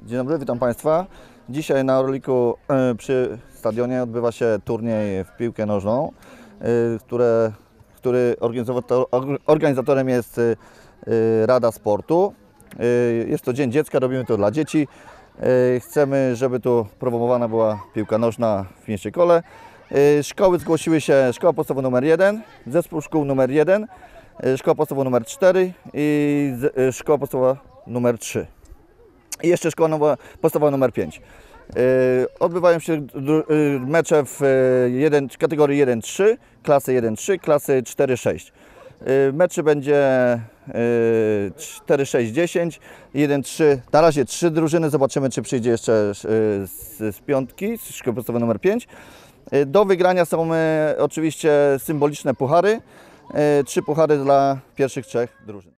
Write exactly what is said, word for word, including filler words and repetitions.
Dzień dobry, witam Państwa. Dzisiaj na Orliku e, przy stadionie odbywa się turniej w piłkę nożną, e, które, który organizator, organizatorem jest e, Rada Sportu. E, jest to Dzień Dziecka, robimy to dla dzieci. E, chcemy, żeby tu promowana była piłka nożna w mieście Kole. E, szkoły zgłosiły się: Szkoła Podstawowa numer jeden, Zespół Szkół numer jeden, e, Szkoła Podstawowa numer cztery i z, e, Szkoła Podstawowa numer trzy. I jeszcze szkoła nowa, podstawowa numer pięć. Yy, odbywają się yy, mecze w jeden, kategorii jeden trzy, klasy jeden trzy, klasy cztery sześć. Yy, meczy będzie yy, cztery sześć dziesięć, jeden trzy, na razie trzy drużyny, zobaczymy, czy przyjdzie jeszcze yy, z, z piątki, z szkoły podstawowej numer pięć. Yy, do wygrania są yy, oczywiście symboliczne puchary, yy, trzy puchary dla pierwszych trzech drużyn.